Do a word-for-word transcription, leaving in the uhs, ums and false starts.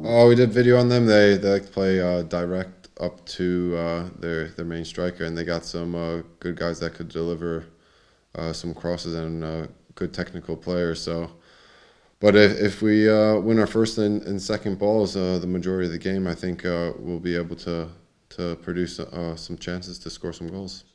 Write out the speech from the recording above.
Oh, we did video on them. They they like to play uh, direct up to uh, their their main striker, and they got some uh, good guys that could deliver uh, some crosses and uh, good technical players. So, but if if we uh, win our first and, and second balls, uh, the majority of the game, I think uh, we'll be able to to produce uh, some chances to score some goals.